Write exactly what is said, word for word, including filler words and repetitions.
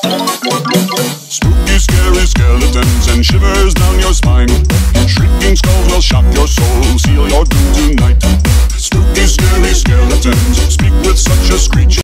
Spooky, scary skeletons and shivers down your spine. Shrieking skulls will shock your soul, seal your doom tonight. Spooky, scary skeletons speak with such a screech.